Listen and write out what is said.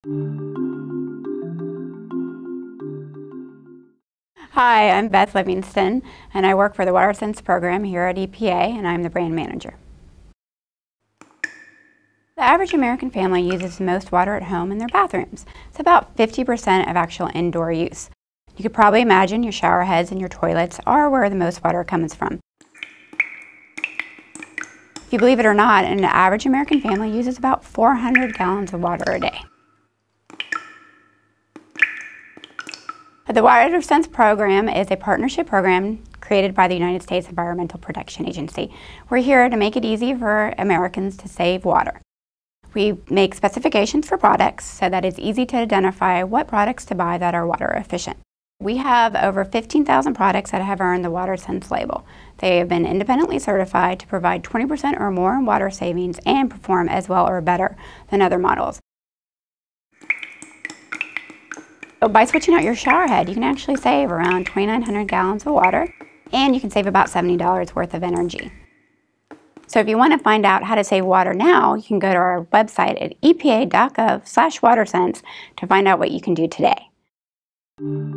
Hi, I'm Beth Livingston, and I work for the WaterSense program here at EPA, and I'm the brand manager. The average American family uses the most water at home in their bathrooms. It's about 50% of actual indoor use. You could probably imagine your shower heads and your toilets are where the most water comes from. If you believe it or not, an average American family uses about 400 gallons of water a day. The WaterSense program is a partnership program created by the United States Environmental Protection Agency. We're here to make it easy for Americans to save water. We make specifications for products so that it's easy to identify what products to buy that are water efficient. We have over 15,000 products that have earned the WaterSense label. They have been independently certified to provide 20% or more in water savings and perform as well or better than other models. So by switching out your shower head, you can actually save around 2,900 gallons of water, and you can save about $70 worth of energy. So if you want to find out how to save water now, you can go to our website at epa.gov/watersense to find out what you can do today.